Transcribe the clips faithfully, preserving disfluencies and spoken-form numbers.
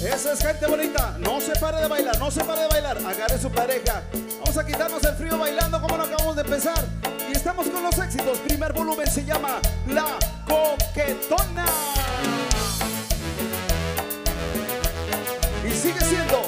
Esa es gente bonita. No se pare de bailar, no se pare de bailar. Agarre su pareja. Vamos a quitarnos el frío bailando como lo acabamos de empezar. Y estamos con los éxitos. Primer volumen se llama La Coquetona. Y sigue siendo.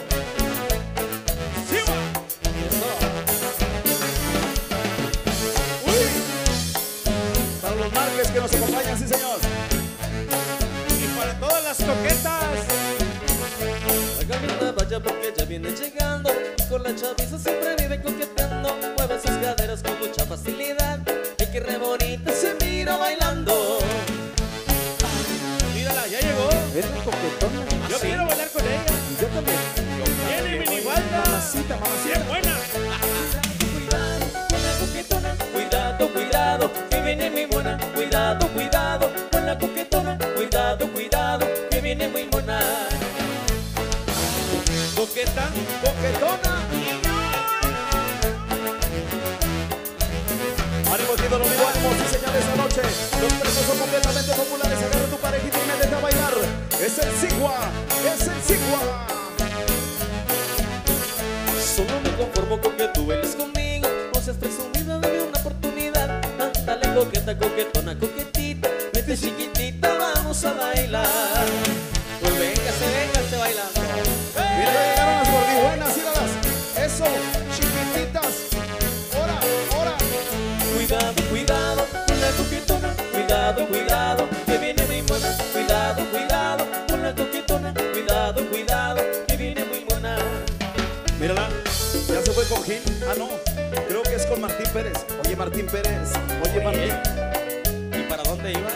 Para los Márquez que nos acompañan, sí señor. Y para todas las coquetas. La camioneta vaya porque ya viene llegando. Con la chaviza siempre vive coqueteando. Mueve sus caderas con mucha facilidad. Y que re bonita se mira bailando. Mírala, ya llegó. Es la coquetona. Yo sí. quiero bailar con ella. Yo también. Tiene minifalda. Mamacita, mamacita. Bien buena. Cuidado, con la coquetona. Cuidado, cuidado, que viene muy buena. Cuidado, cuidado, con la coquetona. Cuidado, cuidado, que viene muy buena. Coqueta. Coquetona. Ánimo, tío, lo mismo, ánimo, sí señores, esta noche los precios son completamente populares. Agarra tu parejita y métete a bailar. Es el Sigua, es el Sigua. Solo me conformo con que tú bailes conmigo. No seas presumida, dame una oportunidad. Ándale coqueta, coquetona, coquetita. Vete chiquitita, vamos a bailar. Pues véngase, véngase bailando. Mira, ya llegaron las gordibuenas, sígalas. Eso, chiquititas. Ora, ora. Cuidado, cuidado, con la coquetona. Cuidado, cuidado, que viene muy buena. Cuidado, cuidado, con la coquetona. Cuidado, cuidado, que viene muy buena. Mírala, ya se fue con Gil. Ah, no, creo que es con Martín Pérez. Oye, Martín Pérez. Oye, Oye, Martín. ¿y para dónde iba?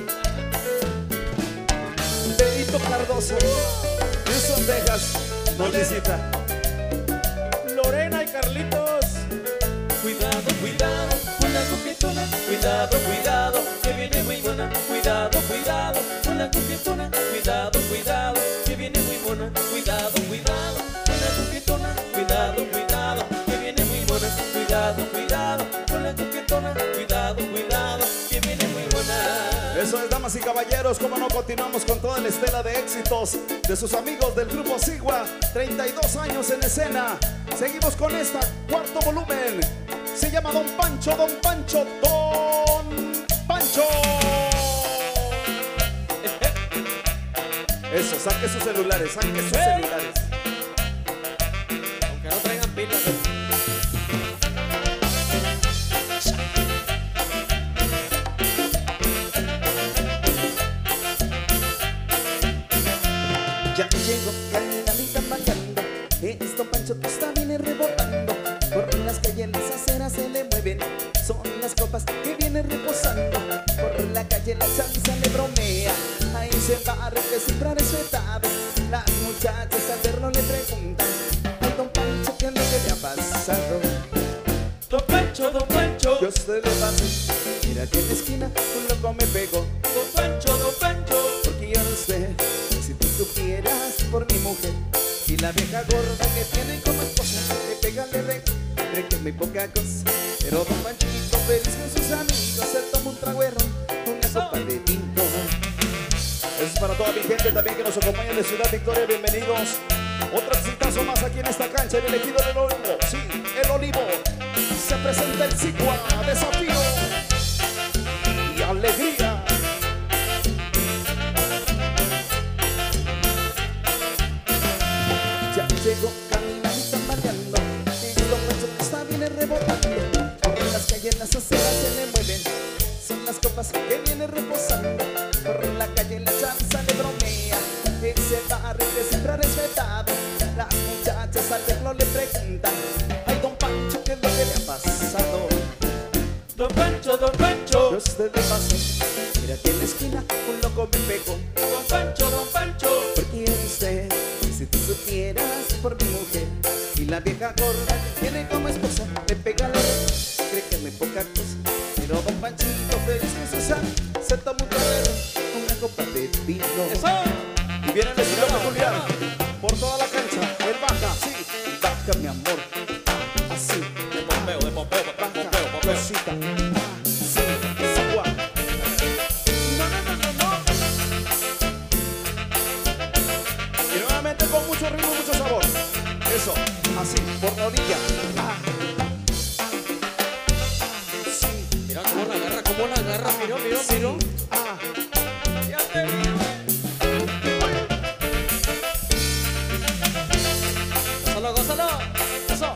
Benito Cardoso. Houston, Texas. Nos visita. Lorena y Carlitos. Cuidado, cuidado, con la coquetona. Cuidado, cuidado, que viene muy buena. Cuidado, cuidado, con la coquetona. Cuidado, cuidado, que viene muy buena. Cuidado, cuidado, con la coquetona. Cuidado, cuidado, que viene muy buena. Cuidado, cuidado, con la coquetona. Cuidado, cuidado, que viene muy buena. Eso es, damas y caballeros, como no, continuamos con toda la estela de éxitos de sus amigos del grupo Sigua. Treinta y dos años en escena. Seguimos con esta, cuarto volumen. Se llama Don Pancho, Don Pancho, Don Pancho. Eso, saque sus celulares, saque sus celulares. Aunque no traigan pilas. Ya llegó caminadita bajando, es Don Pancho que está viene rebotando. Por las calles las aceras se le mueven, son las copas que vienen reposando. Por la calle la chanza le bromea, ahí se va a refrescar respetado. Las muchachas al verlo le preguntan, ay Don Pancho, ¿qué es lo que le ha pasado? Don Pancho, Don Pancho, ¿Qué a usted le pasa? Mira que en la esquina un loco me pegó. Don Pancho, Don Pancho. Porque yo no sé si tú supieras por mi mujer y la vieja gorda que tiene como esposa le pega, le re, cree que es muy poca cosa. Pero Don Panchito feliz con sus amigos se toma un traguero, una sopa de tinto. Eso es para toda mi gente también que nos acompaña de Ciudad Victoria. Bienvenidos. Otro exitazo más aquí en esta cancha. El elegido del Olivo. Sí, el Olivo. Se presenta el Sigua. Desafío y alegría. Ya llegó caminando, tambaleando, y Don Pancho que está bien rebotando. Por las calles las aceras se le mueven, son las copas que viene reposando. Por la calle la chanza le bromea, ese barrio que siempre ha respetado. Las muchachas al verlo le preguntan, ay Don Pancho, ¿qué es lo que le ha pasado? Don Pancho, Don Pancho. ¿Qué a usted le pasó? Mira que en la esquina un loco me pegó. Don Pancho, Don Pancho. Porque yo no sé si tú supieras por mi mujer y la vieja gorda que tiene como esposa le pega la red, cree que es muy poca cosa. Pero Don Panchito feliz con sus amigos se toma un traguero, una copa de vino. Eso. Y viene el estilo peculiar por toda la cancha. El baja, sí. Baja mi amor, ah, así, De pompeo, de pompeo, baja, pompeo, pompeo. cosita, ah, sí, Sigua. no, no, no, no, no. Y nuevamente solamente con mucho ritmo, mucho sabor. Eso, así, por la orilla. Ah. Sí. Mira cómo la agarra, cómo la agarra, mira, mira, Sí. mira. Ah. Ya te vi. Gózalo, gózalo. Eso.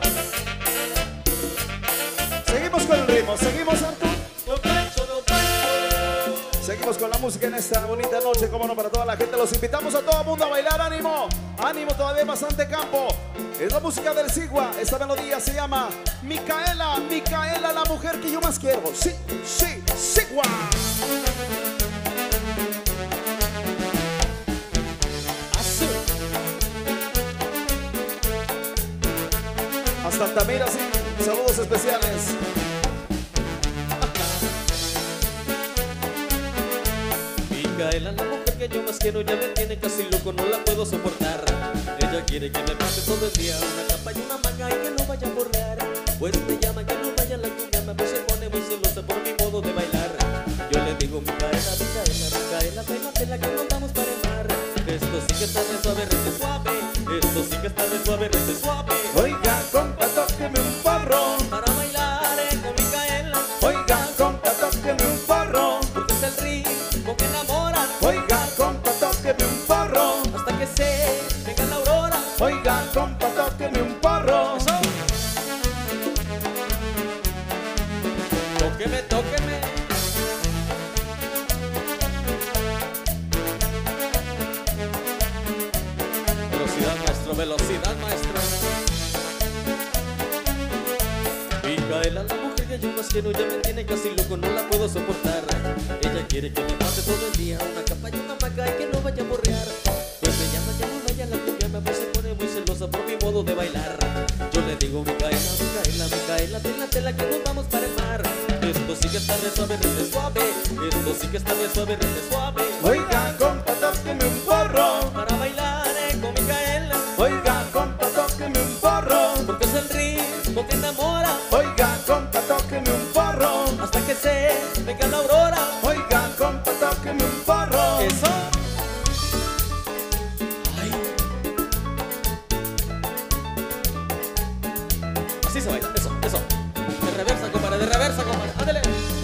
Seguimos con el ritmo, seguimos, Artur. Don Pancho, Don Pancho. Seguimos con la música en esta bonita noche, como no, para toda la gente. Los invitamos a todo el mundo a bailar. ¡Ánimo! ¡Ánimo! Todavía hay bastante campo. Es la música del Sigua. Esta melodía se llama Micaela. Micaela, la mujer que yo más quiero. Sí, sí, Sigua. Azul. Hasta Altamira, sí. Saludos especiales. Micaela, la mujer que yo más quiero, ya me tiene casi loco, no la puedo soportar. Ella quiere que me pase todo el día una capa y una manga y que no vaya a borrar. Pues me llama que no vaya a la cumbia, me se pone muy celosa por mi modo de bailar. Yo le digo, Micaela, Micaela, Micaela, pégatela que nos vamos para el mar. Esto sí que está de suave, rete suave. Esto sí que está de suave, rete suave. Oiga, compa, tóqueme un porro. Para bailar eh, con Micaela. Oiga, compa, tóqueme un porro. Porque es el ritmo que enamora. Oiga, compa, tóqueme un porro. Hasta que se venga la aurora. Oiga, compa, tóqueme un porro. Eso. Tóqueme, tóqueme. Velocidad, maestro, velocidad, maestro. Micaela, la mujer que yo más quiero, ya me tiene casi loco, no la puedo soportar. Ella quiere que me pase todo el día una capa y una maca y que no vaya a borrear. Pues me llama, ya no vaya a la cumbia, me se pone muy celosa por mi modo de bailar. Yo le digo, Micaela, Micaela, Micaela, ten la tela que nos vamos para el mar. Esto sí que está de suave, de suave. Esto sí que está de suave, de suave. Oiga, compa, tóqueme un porro. Para bailar eh, con Micaela. Oiga, compa, tóqueme un porro. Porque es el ritmo que enamora. Oiga, compa, tóqueme un porro. Hasta que se venga la aurora. Oiga, compa, tóqueme un porro. Eso. Ay. Así se baila, eso, eso. De reversa, compadre, de reversa, compadre. Ándale.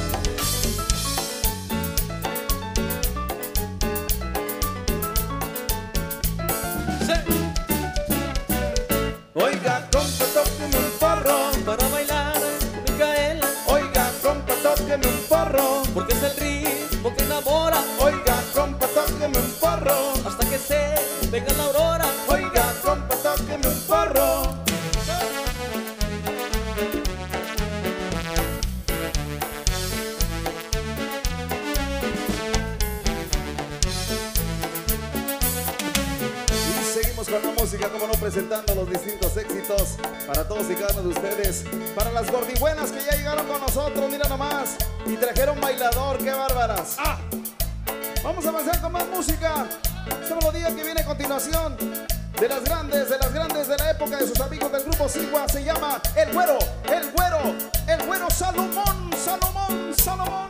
Sí. Oiga, compa, tóqueme un porro. Para bailar, Micaela. Oiga, compa, tóqueme un porro. Porque es el ritmo que enamora. Oiga, compa, tóqueme un porro. Hasta que se venga la aurora. Oiga, compa, tóqueme un porro. Y seguimos con la música, como no, presentando los distintos éxitos para todos y cada uno de ustedes. Para las gordibuenas que ya llegaron con nosotros, mira nomás. Y trajeron bailador, qué bárbaras. ¡Ah! Vamos a avanzar con más música. Esta melodía que viene a continuación, de las grandes, de las grandes de la época de sus amigos del grupo Sigua, se llama El Güero, El Güero, El Güero Salomón, Salomón, Salomón.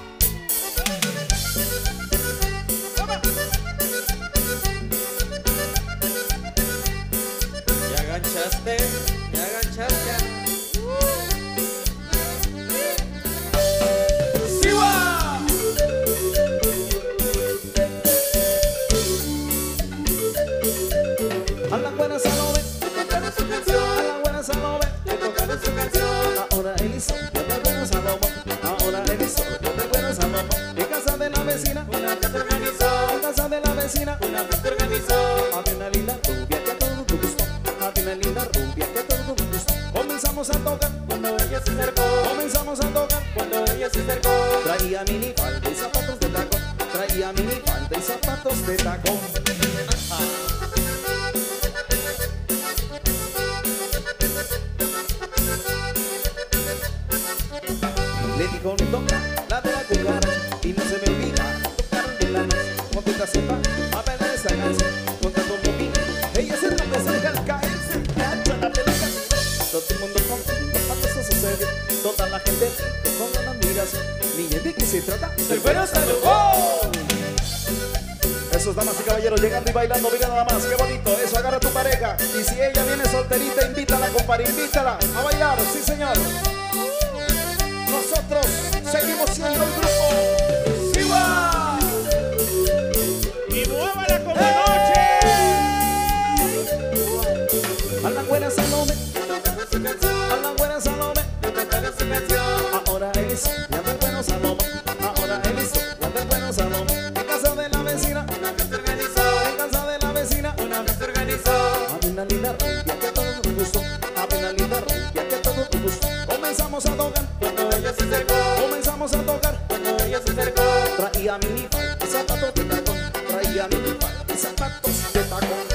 Ya aganchaste, ya aganchaste. ¡Sigua! A la buena Salome, tocaron su canción. A la buena Salome, tocaron su canción. Ahora Eliso, la buena Salomón. Ahora Eliso, la buena Salomón. En casa de la vecina, Una fiesta organizó, en casa de la vecina, una fiesta organizó. había una linda rubia que a todo nos gustó. Había una linda rubia que a todo nos gustó. Comenzamos a tocar, Cuando ella se acercó, comenzamos a tocar. cuando ella se acercó. Traía mini falda y zapatos de tacón. Traía mini falda y zapatos de tacón. Le dijo no toca la de la cucaracha y no se me olvida tocar de la noche. Contenta sepa a bailar esta canción. Contando conmigo, ella se representa al caer, se engancha la pelota. Todo el mundo contento cuando eso sucede. Toda la gente con una admiración. Niña, ¿de qué se trata? El Güero Salomón. Esos damas y caballeros llegando y bailando, mira nada más, qué bonito, eso. para tu pareja. Y si ella viene solterita, invítala, compadre, invítala a bailar, sí señor. Nosotros seguimos siendo el grupo Siwa. Y muévala como noche. A la buena Salome, a la buena Salome, ahora eres la del bueno Salome, ahora eres la del bueno Salome. En casa de la vecina, una fiesta organizó. En casa de la vecina, una fiesta organizó. Había una linda rubia que todo nos gustó. Había una linda rubia que todo nos gustó. Comenzamos a tocar cuando ella se acercó. Comenzamos a tocar cuando ella se acercó. Traía mini falda y zapatos de tacón. Traía mini falda y zapatos de tacón.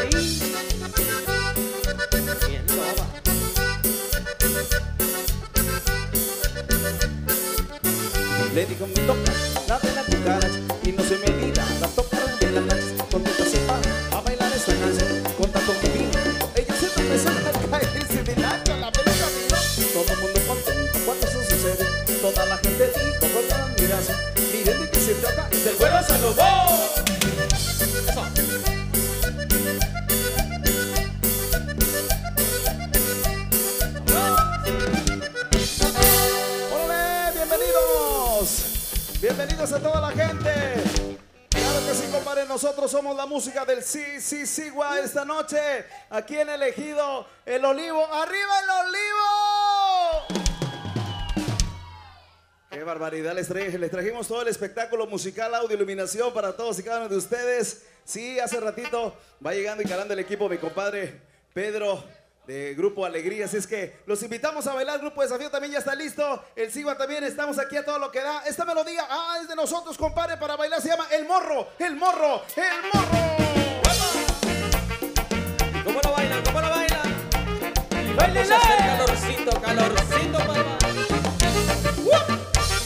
Le digo mi toca, la de la cucaracha. Y no se me olvida la toca de las nachas. Contenta se para a bailar esta canción. Con tanto vino, ella se está empezando a caerse de nacho. La pelota vino. Todo el mundo contento cuando eso sucede. Toda la gente dijo con la admiración. Miren de qué se trata, del bueno Salomón. Eso. Bienvenidos a toda la gente. Claro que sí, compadre. Nosotros somos la música del Sí, Sí, Sigua esta noche. Aquí en el Ejido, El Olivo. ¡Arriba el Olivo! ¡Qué barbaridad! Les, traje, les trajimos todo el espectáculo musical, audio, iluminación para todos y cada uno de ustedes. Sí, hace ratito va llegando y calando el equipo mi compadre Pedro de Grupo Alegría, así es que los invitamos a bailar. Grupo Desafío también ya está listo. El Sigua también, estamos aquí a todo lo que da. Esta melodía, ah, es de nosotros, compadre, para bailar. Se llama El Morro, El Morro, El Morro. ¿Cómo lo bailan? ¿Cómo lo bailan? Vamos a hacer calorcito, calorcito, papá. ¡Uh!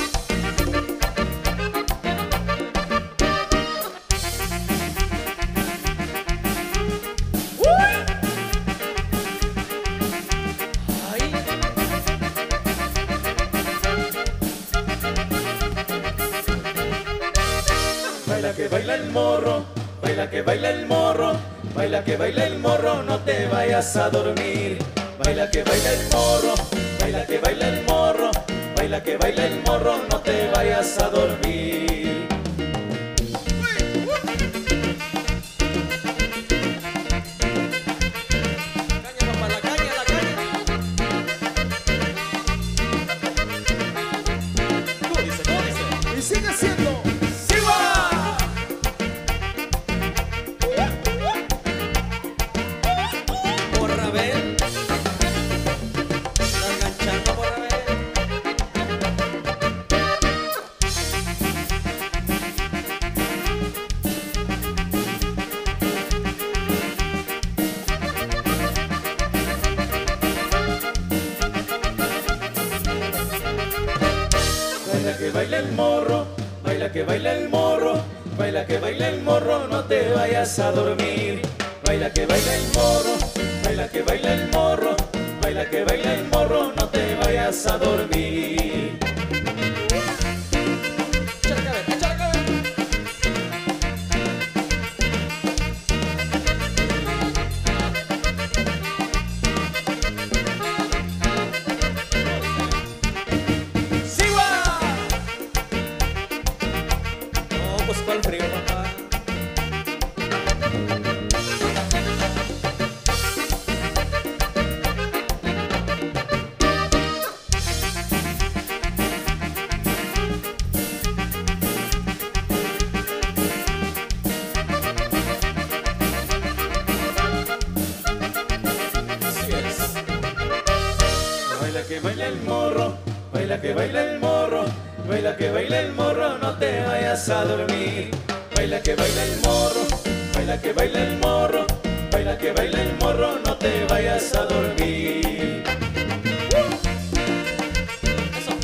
Baila que baila el morro, baila que baila el morro, baila que baila el morro, no te vayas a dormir. Baila que baila el morro, baila que baila el morro, baila que baila el morro, no te vayas a dormir. Caña, papá, la caña, la caña. ¿Cómo dice? ¿Cómo dice? Y sigue siendo Baila que baila el morro, baila que baila el morro, baila que baila el morro, no te vayas a dormir. Baila que baila el morro, baila que baila el morro, baila que baila el morro, no te vayas a dormir. ¿Cuál frío, papá? Así es. Baila que baila el morro, baila que baila el morro, baila que baila el morro, no te vayas a dormir. Baila que baila el morro, baila que baila el morro, baila que baila el morro, no te vayas a dormir. Eso.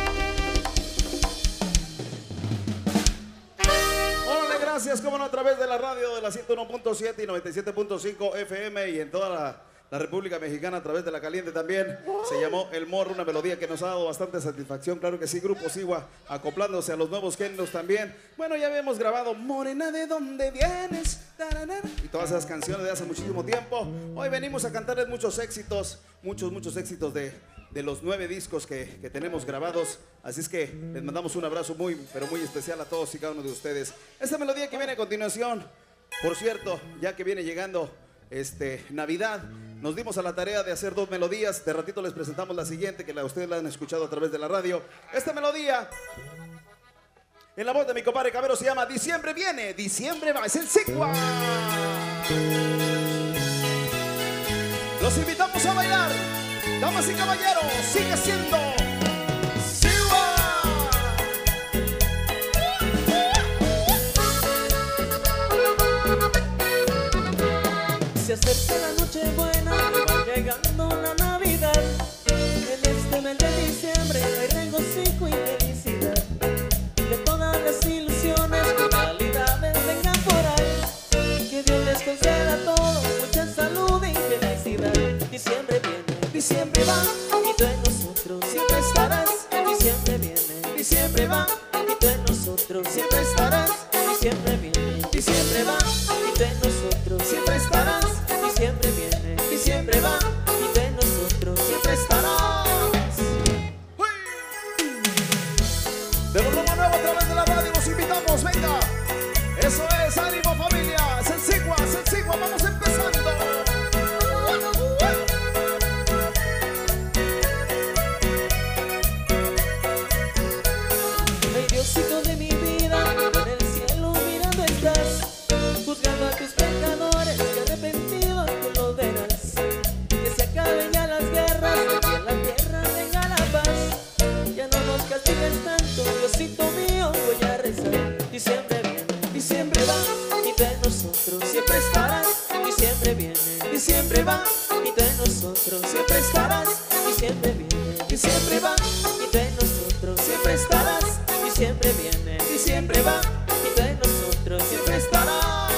gracias, como no, a través de la la radio de la ciento uno punto siete y noventa y siete punto cinco F M y en toda la, la República Mexicana a través de La Caliente también. Se llamó El Morro, una melodía que nos ha dado bastante satisfacción. Claro que sí, Grupo Sigua acoplándose a los nuevos géneros también. Bueno, ya habíamos grabado Morena, ¿de dónde vienes? Y todas esas canciones de hace muchísimo tiempo. Hoy venimos a cantarles muchos éxitos, muchos, muchos éxitos de, de los nueve discos que, que tenemos grabados. Así es que les mandamos un abrazo muy, pero muy especial a todos y cada uno de ustedes. Esta melodía que viene a continuación, por cierto, ya que viene llegando este, Navidad, nos dimos a la tarea de hacer dos melodías. De ratito les presentamos la siguiente, que la, ustedes la han escuchado a través de la radio. Esta melodía, en la voz de mi compadre Cabero, se llama Diciembre viene, Diciembre va. Es el Sigua. Los invitamos a bailar. Damas y caballeros, sigue siendo Sigua. Se acerca la noche buena, va llegando la Navidad. En este mes de diciembre hay regocijo y felicidad. Que todas las ilusiones con realidades vengan por ahí. Que Dios les conceda a todos mucha salud y felicidad. Diciembre viene, diciembre va, y tú en nosotros siempre estarás. Diciembre viene, diciembre va, y tú en nosotros siempre estarás. Diciembre viene, diciembre va, y tú en nosotros siempre estarás. Diciembre viene, diciembre va, y tú en nosotros siempre estarás. De lo nuevo nuevo a través de la radio los invitamos, venga. Eso es, ánimo familia, es el Sigua, es el Sigua, vamos empezando. Ay, Diosito de mi vida, en el cielo mirando estás, juzgando a tus pecadores y arrepentidos tú los verás. Que se acaben ya las guerras, que en la tierra venga la paz. Ya no nos castigues tanto, Diosito mío, voy a rezar. Diciembre viene, diciembre va, y tú en nosotros siempre estarás. Diciembre viene, diciembre va, y tú en nosotros siempre estarás. Diciembre viene, diciembre va, y tú en nosotros siempre estarás. Diciembre viene, diciembre va, y tú en nosotros siempre estarás.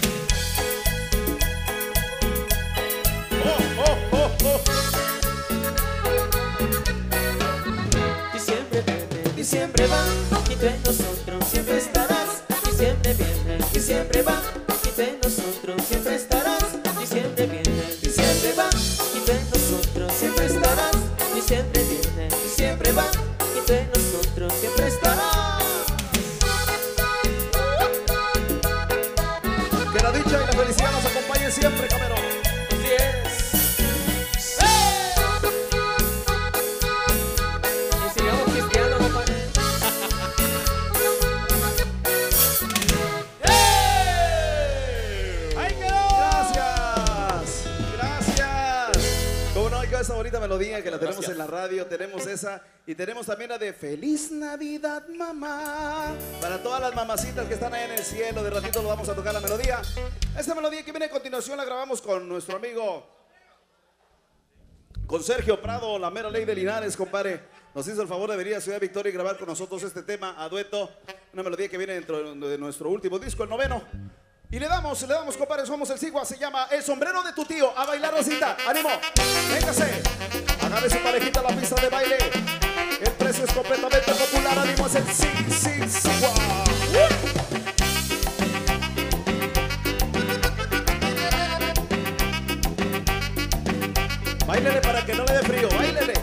Oh, oh, oh, oh. Diciembre viene, diciembre va, y tú en nosotros siempre estarás. Diciembre viene, diciembre va, y tú en nosotros siempre estarás. Diciembre viene, diciembre va, y tú en nosotros siempre estarás. Diciembre viene, diciembre va, y tú en nosotros siempre estarás. Que la dicha y la felicidad nos acompañen siempre, Cabero. Así es. Y sigamos cristianos, compadre. ¡Ahí quedó! Gracias, gracias. Como no, hay que esa bonita melodía que la tenemos Gracias. en la radio, tenemos esa y tenemos también la de Feliz Navidad, mamá. Para todas las mamacitas que están ahí en el cielo, de ratito lo vamos a tocar la melodía. Esta melodía que viene a continuación la grabamos con nuestro amigo, con Sergio Prado, la mera ley de Linares, compadre. Nos hizo el favor de venir a Ciudad Victoria y grabar con nosotros este tema a dueto. Una melodía que viene dentro de nuestro último disco, el noveno. Y le damos, le damos, compadre, somos el Sigua, se llama El Sombrero de tu Tío. A bailar, Rosita, ánimo, véngase. Agarre su parejita a la pista de baile. El precio es completamente popular, ánimo, es el Sí, Sí, Sigua. Báilele para que no le dé frío, báilele.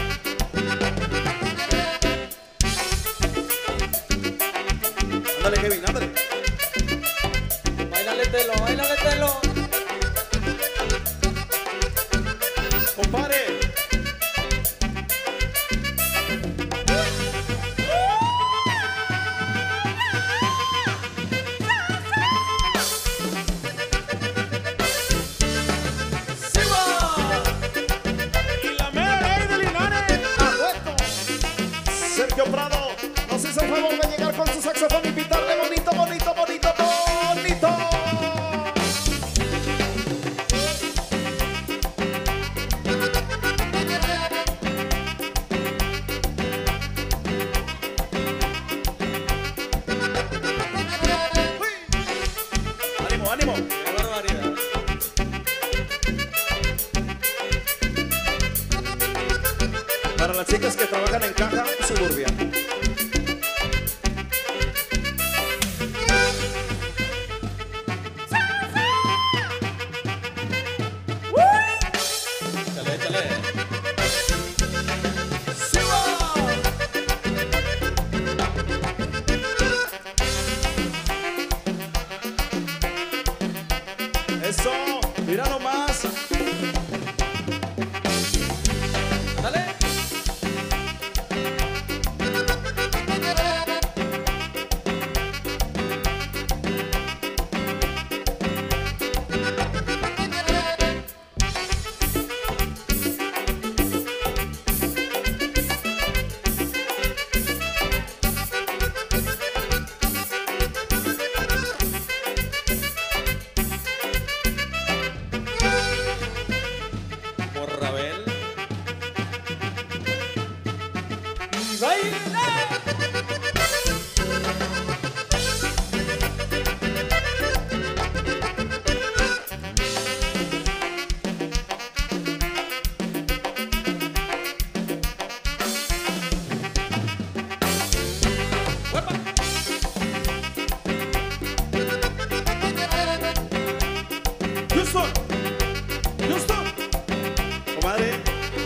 Ándale, Kevin, ándale. Báilale telo, báilale telo. Compadre. Y la mera ley del chicas que trabajan en Caja Suburbia. Échale, échale. Eso, mira nomás. Dale. Por Rabel. Y baila. ¡Huepa! Houston, Houston, comadre.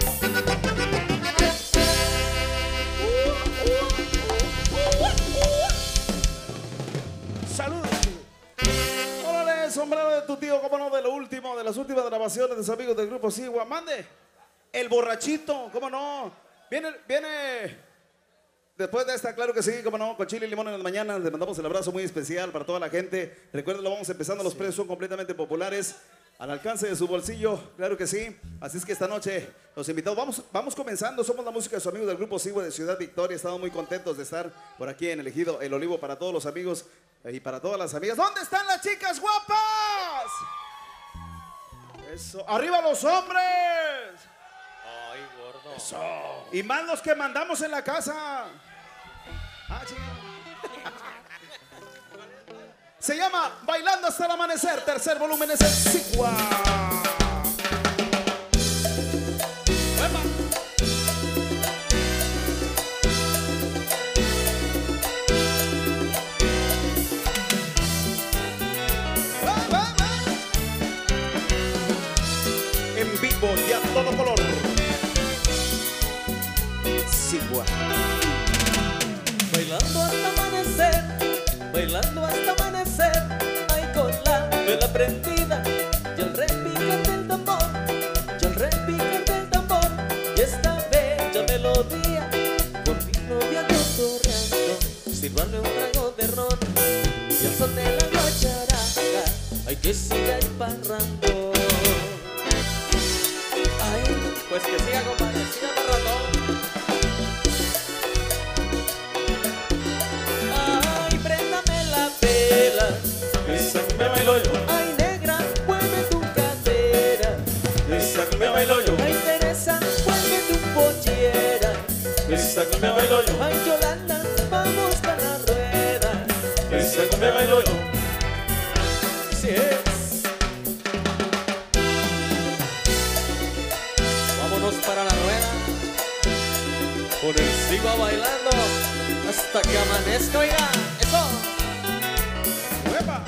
Saludos. Órale, sombrero de tu tío, cómo no, de lo último, de las últimas grabaciones de los amigos del grupo Sigua. Mande, el borrachito, cómo no. Viene, viene. Después de esta, claro que sí, como no, con chile y limón en las mañanas, le mandamos el abrazo muy especial para toda la gente. Recuerden, lo vamos empezando, los precios son completamente populares, al alcance de su bolsillo, claro que sí. Así es que esta noche los invitados, vamos, vamos comenzando, somos la música de sus amigos del grupo Sigua de Ciudad Victoria. Estamos muy contentos de estar por aquí en el Ejido El Olivo para todos los amigos y para todas las amigas. ¿Dónde están las chicas guapas? Eso, arriba los hombres. Ay, gordo. Eso. Y más los que mandamos en la casa. Ah, chico. Se llama Bailando hasta el amanecer. Tercer volumen es el Sigua. En vivo y a todo color. Sigua. Bailando hasta amanecer, bailando hasta amanecer, ay con la vela prendida y el repicar del tambor, y el repicar del tambor, y esta bella melodía por mi novia cotorreando, sirvarle un trago de ron y el son de la guacharaca, ay que siga emparrando. Ay, pues que siga compadre, siga emparrando. Me bailo yo, Ay, negra, mueve tu cadera. esa cumbia bailo yo, Ay, Teresa, mueve tu pollera. esa cumbia bailo yo, Ay, Yolanda, vamos para la rueda. esa cumbia bailo yo. Así es. Vámonos para la rueda. Con el Sigua bailando hasta que amanezca, oiga. Eso. ¡Epa!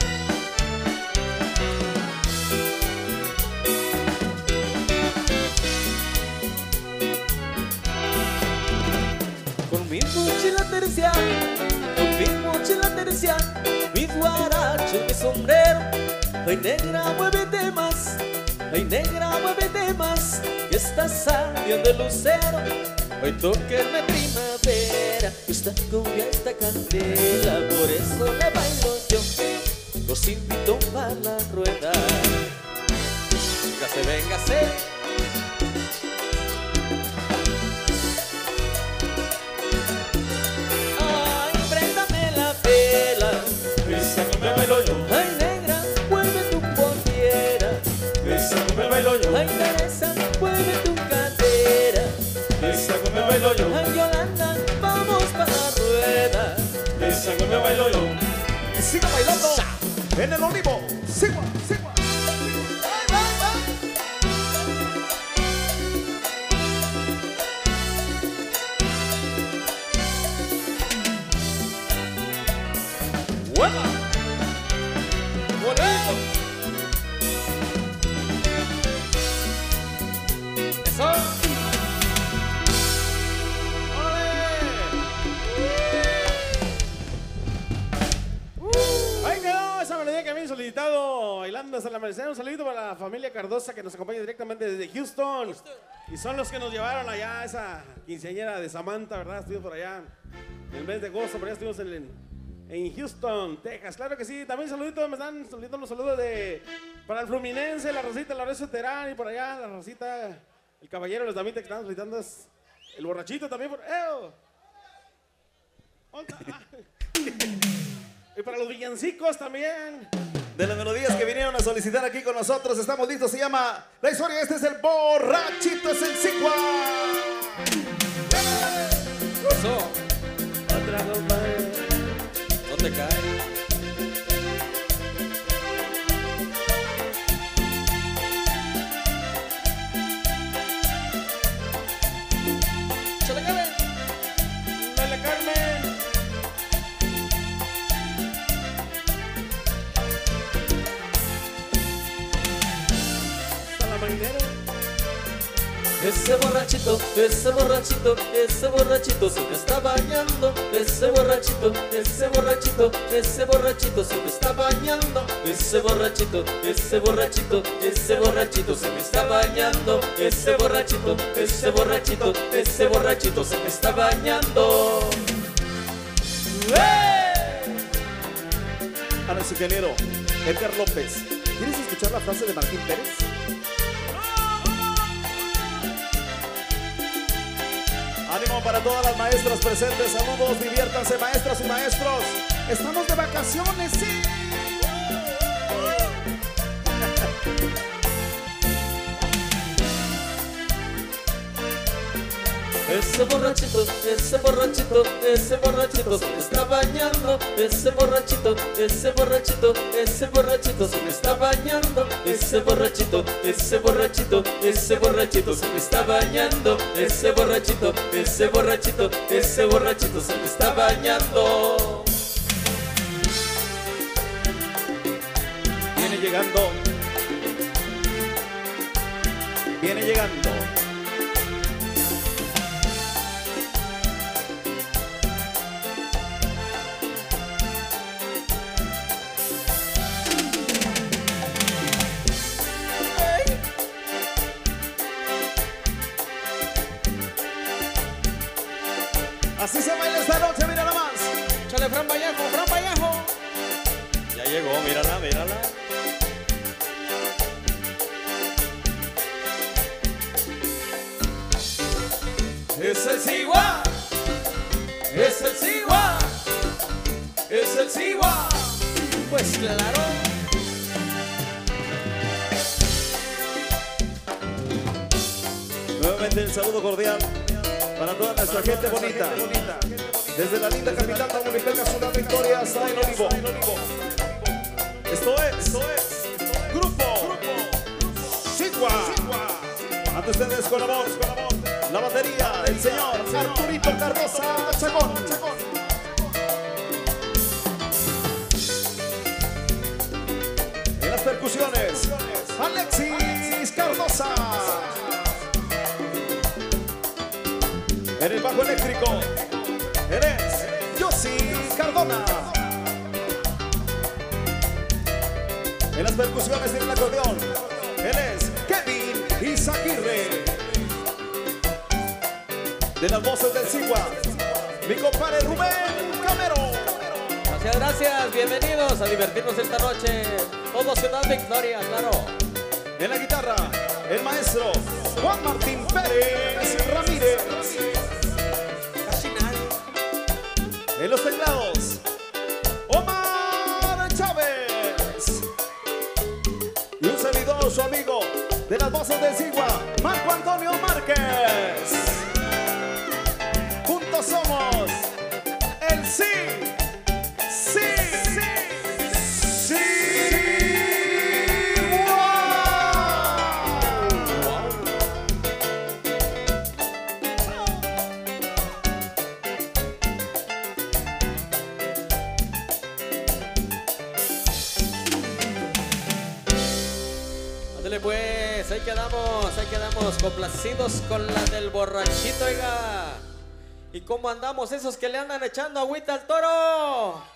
Con mi mochila tercial, con mi mochila tercial, mis guarachos, mi sombrero. Ay, negra, muévete más, ay, negra, muévete más, que está saliendo el lucero. Ay, tóquenme primavera, esta cumbia, esta candela, por eso la bailo yo. Los invito para la rueda. Véngase, véngase. Esa cumbia bailo yo, Ay, negra, mueve tu pollera. esa cumbia bailo yo, Ay, Teresa, mueve tu cadera. esa cumbia bailo yo, Ay, Yolanda, vamos para la rueda. esa cumbia bailo yo. Siga bailando en el Olivo. Sigua, Sigua. Ay, ay, ay. amanecer. Un saludito para la familia Cardosa que nos acompaña directamente desde Houston. Y son los que nos llevaron allá a esa quinceañera de Samantha, ¿verdad? Estuvimos por allá en el mes de agosto, por allá estuvimos en, en Houston, Texas. Claro que sí. También saluditos, me están saludando los saludos de para el Fluminense, la Rosita, la Lorenzo Terán y por allá la Rosita, el Caballero, los Damitas que están solicitando es el Borrachito también. Por, ¡Eo! Y para los villancicos también. De las melodías que vinieron a solicitar aquí con nosotros, estamos listos. Se llama La Historia. Este es el Borrachito, es el Sigua. Eso. Otra copa. No te caes. ¡Chale, Carmen! ¡Dale, Carmen! Ese borrachito, ese borrachito, ese borrachito se me está bañando. Ese borrachito, ese borrachito, ese borrachito se me está bañando. Ese borrachito, ese borrachito, ese borrachito se me está bañando. Ese borrachito, ese borrachito, ese borrachito se me está bañando. ¡Hey! A nuestro ingeniero Edgar López. ¿Quieres escuchar la frase de Martín Pérez? Ánimo para todas las maestras presentes. Saludos, diviértanse, maestras y maestros. Estamos de vacaciones, sí. Ese borrachito, ese borrachito, ese borrachito se me está bañando. Ese borrachito, ese borrachito, ese borrachito se me está bañando. Ese borrachito, ese borrachito, ese borrachito se me está bañando. Ese borrachito, ese borrachito, ese borrachito se me está bañando. Viene llegando. Viene llegando. Así se baila esta noche, mira nada más. ¡Chale, Fran Vallejo, Fran Vallejo! Ya llegó, mírala, mírala. Es el Sigua, es el Sigua, es el Sigua. Pues claro. Nuevamente el saludo cordial para toda nuestra gente bonita. Desde la linda capital tamaulipeca, Ciudad Victoria, hasta el Olivo. Esto es, esto es Grupo Sigua. Ante ustedes con la voz, la batería del señor Arturito Cardosa Chacón. En las percusiones, Alexis Cardosa. En el bajo eléctrico, eres Yossi Cardona. En las percusiones y en el acordeón, él es Kevin Izaguirre. De las voces del Sigua, mi compadre Rubén Camero. Gracias, gracias, bienvenidos a divertirnos esta noche. Todo Ciudad Victoria, claro. En la guitarra, el maestro Juan Martín Pérez Ramírez. En los teclados, Omar Chávez. Y un servidor, su amigo de las voces del Sigua, Marco Antonio Márquez. Juntos somos el sí, sí, sí, sí. Ándale pues, ahí quedamos, ahí quedamos complacidos con la del borrachito, oiga. ¿Y cómo andamos esos que le andan echando agüita al toro?